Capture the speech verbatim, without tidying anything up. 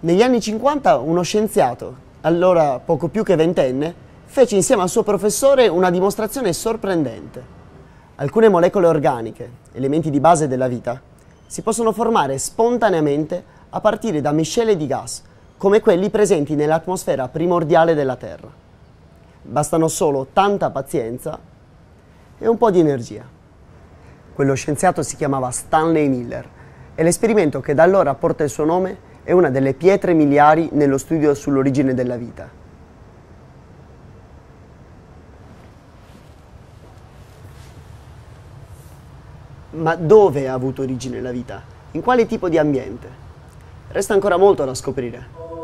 Negli anni cinquanta uno scienziato, allora poco più che ventenne, fece insieme al suo professore una dimostrazione sorprendente. Alcune molecole organiche, elementi di base della vita, si possono formare spontaneamente a partire da miscele di gas, come quelli presenti nell'atmosfera primordiale della Terra. Bastano solo tanta pazienza e un po' di energia. Quello scienziato si chiamava Stanley Miller e l'esperimento che da allora porta il suo nome è una delle pietre miliari nello studio sull'origine della vita. Ma dove ha avuto origine la vita? In quale tipo di ambiente? Resta ancora molto da scoprire.